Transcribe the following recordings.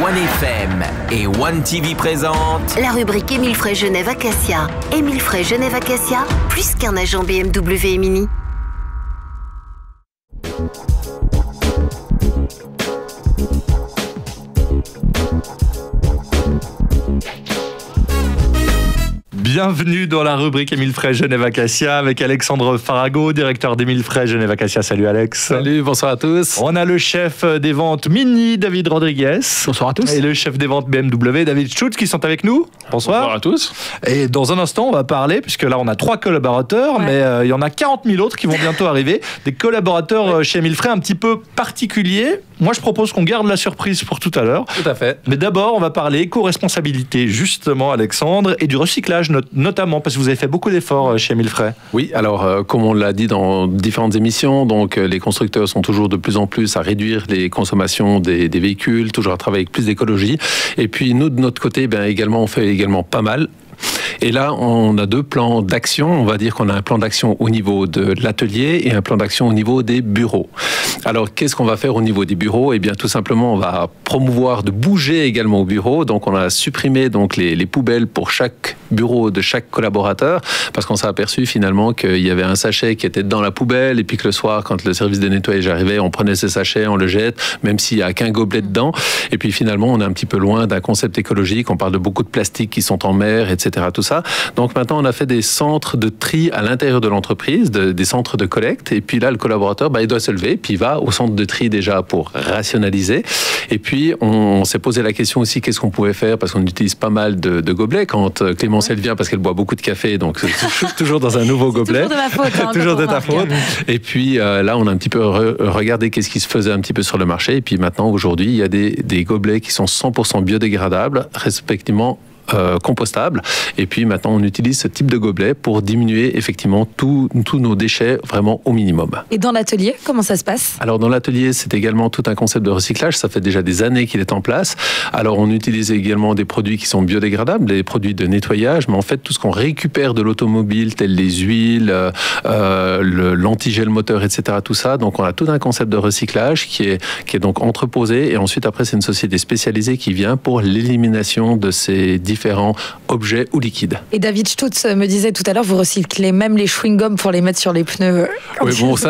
OneFM et One TV présente la rubrique Émile Frey Genève Acacia. Émile Frey Genève Acacia, plus qu'un agent BMW et Mini. Bienvenue dans la rubrique Émile Frey Genève Acacia avec Alexandre Farago, directeur d'Émile Frey Genève Acacia. Salut Alex. Salut, bonsoir à tous. On a le chef des ventes Mini, David Rodriguez. Bonsoir à tous. Et le chef des ventes BMW, David Schutz, qui sont avec nous. Bonsoir. Bonsoir à tous. Et dans un instant, on va parler, puisque là on a 3 collaborateurs, mais il y en a 40 000 autres qui vont bientôt arriver. Des collaborateurs chez Émile Frey un petit peu particuliers. Moi je propose qu'on garde la surprise pour tout à l'heure. Tout à fait. Mais d'abord, on va parler éco-responsabilité, justement, Alexandre, et du recyclage, notamment, parce que vous avez fait beaucoup d'efforts chez Émile Frey. Oui, alors, comme on l'a dit dans différentes émissions, donc les constructeurs sont toujours de plus en plus à réduire les consommations des véhicules, toujours à travailler avec plus d'écologie. Et puis, nous, de notre côté, également, on fait également pas mal. Et là, on a 2 plans d'action. On va dire qu'on a un plan d'action au niveau de l'atelier et un plan d'action au niveau des bureaux. Alors, qu'est-ce qu'on va faire au niveau des bureaux ? Eh bien, tout simplement, on va promouvoir de bouger également au bureau. Donc, on a supprimé donc les poubelles pour chaque bureau de chaque collaborateur parce qu'on s'est aperçu finalement qu'il y avait un sachet qui était dans la poubelle et puis que le soir, quand le service de nettoyage arrivait, on prenait ce sachet, on le jette, même s'il n'y a qu'un gobelet dedans. Et puis finalement, on est un petit peu loin d'un concept écologique. On parle de beaucoup de plastiques qui sont en mer, etc. Tout ça. Donc maintenant, on a fait des centres de tri à l'intérieur de l'entreprise, des centres de collecte. Et puis là, le collaborateur, il doit se lever, puis il va au centre de tri déjà pour rationaliser. Et puis, on s'est posé la question aussi, qu'est-ce qu'on pouvait faire, parce qu'on utilise pas mal de gobelets. Quand Clémence, elle vient, parce qu'elle boit beaucoup de café, donc toujours dans un nouveau gobelet. Toujours de ma faute. Toujours de ta faute. Et puis là, on a un petit peu regardé qu'est-ce qui se faisait un petit peu sur le marché. Et puis maintenant, aujourd'hui, il y a des gobelets qui sont 100% biodégradables, respectivement compostable. Et puis maintenant, on utilise ce type de gobelet pour diminuer effectivement tous nos déchets vraiment au minimum. Et dans l'atelier, comment ça se passe ? Alors dans l'atelier, c'est également tout un concept de recyclage. Ça fait déjà des années qu'il est en place. Alors on utilise également des produits qui sont biodégradables, des produits de nettoyage, mais en fait tout ce qu'on récupère de l'automobile, telles les huiles, l'antigel moteur, etc. Tout ça. Donc on a tout un concept de recyclage qui est donc entreposé. Et ensuite après, c'est une société spécialisée qui vient pour l'élimination de ces différents objets ou liquides. Et David Stutz me disait tout à l'heure, vous recyclez même les chewing-gums pour les mettre sur les pneus. Oui, bon, ça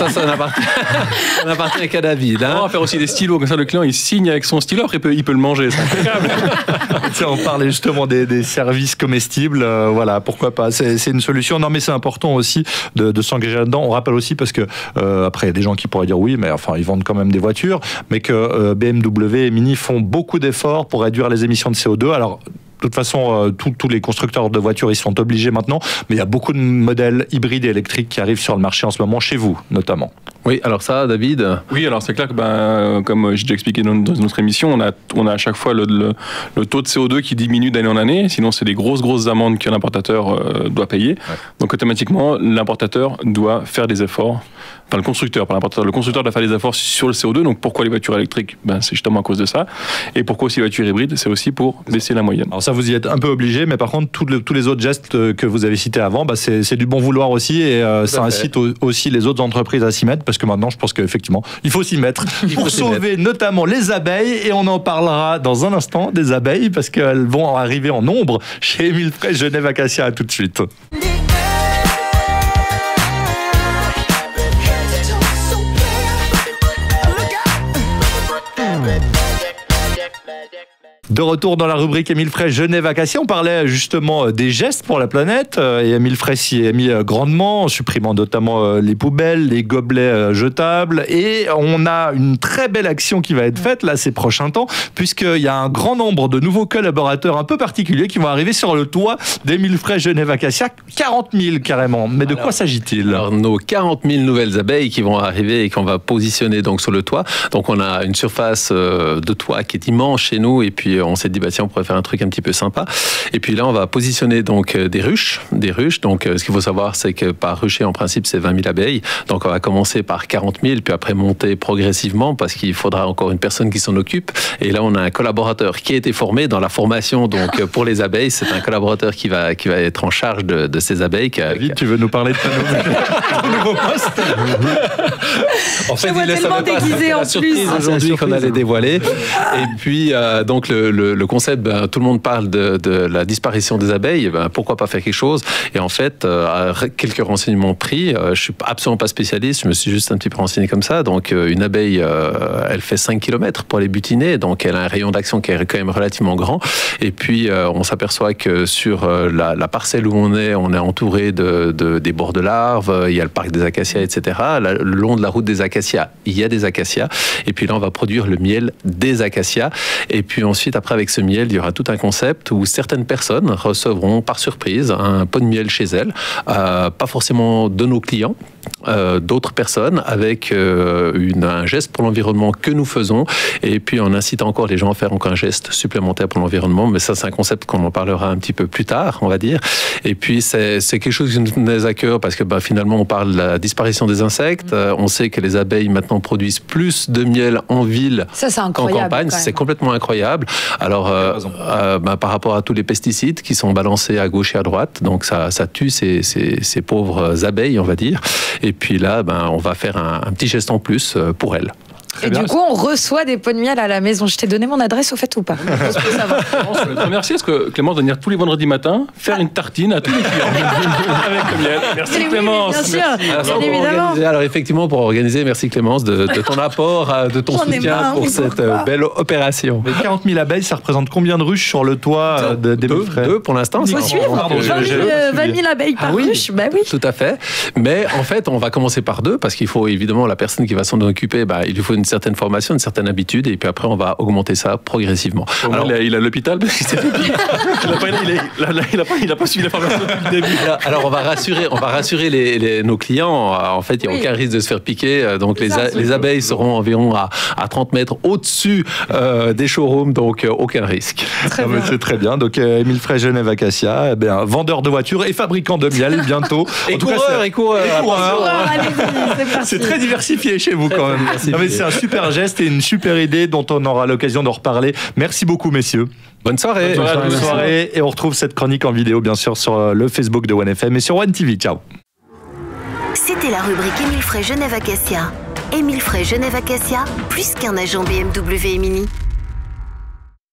n'appartient qu'à David. On va faire aussi des stylos, comme ça le client il signe avec son stylo, après il peut le manger. C'est impeccable. On parlait justement des services comestibles, voilà, pourquoi pas, c'est une solution. Non mais c'est important aussi de s'engager là-dedans. On rappelle aussi parce que, après il y a des gens qui pourraient dire oui, mais enfin ils vendent quand même des voitures, mais que BMW et Mini font beaucoup d'efforts pour réduire les émissions de CO2. Alors, de toute façon, tous les constructeurs de voitures, ils sont obligés maintenant, mais il y a beaucoup de modèles hybrides et électriques qui arrivent sur le marché en ce moment, chez vous notamment. Oui, alors ça, David. Oui, alors c'est clair que comme j'ai déjà expliqué dans notre émission, on a à chaque fois le taux de CO2 qui diminue d'année en année, sinon c'est des grosses amendes que l'importateur doit payer. Ouais. Donc automatiquement, l'importateur doit faire des efforts. Enfin, le constructeur, pas l'importateur. Le constructeur doit faire des efforts sur le CO2. Donc pourquoi les voitures électriques ? C'est justement à cause de ça. Et pourquoi aussi les voitures hybrides ? C'est aussi pour baisser la moyenne. Alors ça, vous y êtes un peu obligé, mais par contre, tous les autres gestes que vous avez cités avant, c'est du bon vouloir aussi, et ça incite aussi les autres entreprises à s'y mettre, parce que maintenant, je pense qu'effectivement, il faut s'y mettre pour sauver notamment les abeilles, et on en parlera dans un instant des abeilles, parce qu'elles vont arriver en nombre chez Émile Frey Genève Acacia. À tout de suite. De retour dans la rubrique Émile Frey Genève Acacia, on parlait justement des gestes pour la planète, et Émile Frey s'y est mis grandement en supprimant notamment les poubelles, les gobelets jetables, et on a une très belle action qui va être faite là ces prochains temps, puisqu'il y a un grand nombre de nouveaux collaborateurs un peu particuliers qui vont arriver sur le toit d'Émile Frey Genève Acacia, 40 000 carrément. Mais de quoi s'agit-il ? Alors nos 40 000 nouvelles abeilles qui vont arriver et qu'on va positionner donc sur le toit. Donc on a une surface de toit qui est immense chez nous, et puis on s'est dit, tiens, on pourrait faire un truc un petit peu sympa. Et puis là, on va positionner donc des ruches. Donc, ce qu'il faut savoir, c'est que par rucher, en principe, c'est 20 000 abeilles. Donc, on va commencer par 40 000, puis après monter progressivement, parce qu'il faudra encore une personne qui s'en occupe. Et là, on a un collaborateur qui a été formé dans la formation. Donc, pour les abeilles, c'est un collaborateur qui va être en charge de ces abeilles. David, tu veux nous parler de ton nouveau poste? En fait, je vois tellement déguisé en plus. Aujourd'hui qu'on allait dévoiler. Et puis, donc, le concept, tout le monde parle de la disparition des abeilles. Pourquoi pas faire quelque chose? Et en fait, quelques renseignements pris. Je suis absolument pas spécialiste. Je me suis juste un petit peu renseigné comme ça. Donc, une abeille, elle fait 5 km pour les butiner. Donc, elle a un rayon d'action qui est quand même relativement grand. Et puis, on s'aperçoit que sur la parcelle où on est entouré des bords de larves. Il y a le parc des acacias, etc. Le long de la route des acacias, il y a des acacias. Et puis là, on va produire le miel des acacias. Et puis ensuite, après, avec ce miel, il y aura tout un concept où certaines personnes recevront par surprise un pot de miel chez elles. Pas forcément de nos clients, d'autres personnes, avec un geste pour l'environnement que nous faisons. Et puis, en incitant encore les gens à faire encore un geste supplémentaire pour l'environnement. Mais ça, c'est un concept qu'on en parlera un petit peu plus tard, on va dire. Et puis, c'est quelque chose qui nous tenait à cœur parce que finalement, on parle de la disparition des insectes. On sait que les abeilles maintenant produisent plus de miel en ville qu'en campagne. C'est complètement incroyable. Alors, par rapport à tous les pesticides qui sont balancés à gauche et à droite, donc ça tue ces pauvres abeilles, on va dire. Et puis là, on va faire un petit geste en plus pour elles. Et du coup, on reçoit des pots de miel à la maison. Je t'ai donné mon adresse au fait ou pas? Je veux te remercier parce que Clémence doit venir tous les vendredis matins faire une tartine à tous les clients avec le miel. Merci Clémence. Bien sûr, bien évidemment. Alors effectivement, pour organiser, merci Clémence de ton apport, de ton soutien pour cette belle opération. Mais 40 000 abeilles, ça représente combien de ruches sur le toit d'Émile Frey? Deux pour l'instant. Il faut suivre. 20 000 abeilles par ruche. Bah oui. Tout à fait. Mais en fait, on va commencer par 2 parce qu'il faut évidemment la personne qui va s'en occuper, il lui faut une certaine formation, une certaine habitude, et puis après on va augmenter ça progressivement. Alors, il a l'hôpital parce qu'il il a pas suivi la formation depuis le début. Alors on va rassurer nos clients. En fait, il n'y a aucun risque de se faire piquer. Donc les abeilles seront environ à 30 mètres au-dessus des showrooms, donc aucun risque. C'est très bien. Donc Émile Frey, Genève Acacia, vendeur de voitures et fabricant de miel bientôt. Et coureur. C'est très diversifié chez vous quand même. C'est un super geste et une super idée dont on aura l'occasion d'en reparler. Merci beaucoup, messieurs. Bonne soirée. Bonne soirée. Et on retrouve cette chronique en vidéo, bien sûr, sur le Facebook de OneFM et sur One TV. Ciao. C'était la rubrique Émile Frey Genève Acacia. Émile Frey Genève Acacia, plus qu'un agent BMW et Mini.